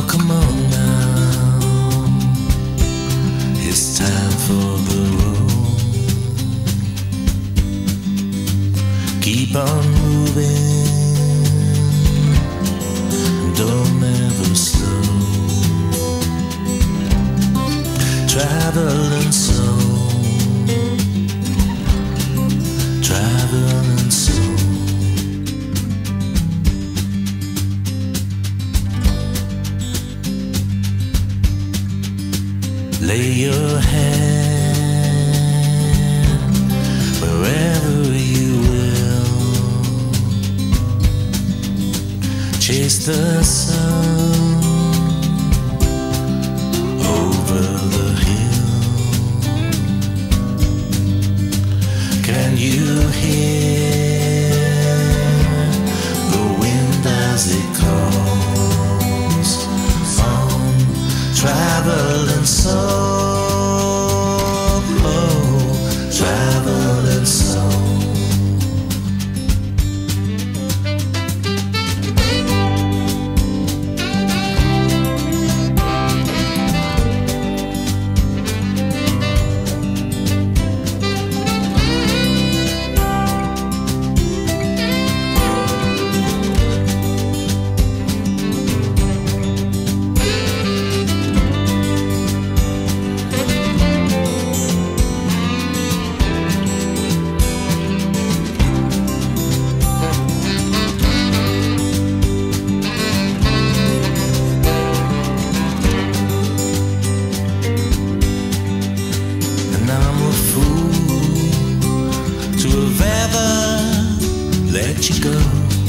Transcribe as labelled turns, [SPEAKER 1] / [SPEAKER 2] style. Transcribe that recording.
[SPEAKER 1] Oh, come on now, it's time for the road. Keep on moving, don't ever slow. Travellin' soul, travellin' soul. Lay your hand wherever you will. Chase the sun over the hill. Can you hear the wind as it calls on Travellin' Soul? Travellin' Soul. Let you go.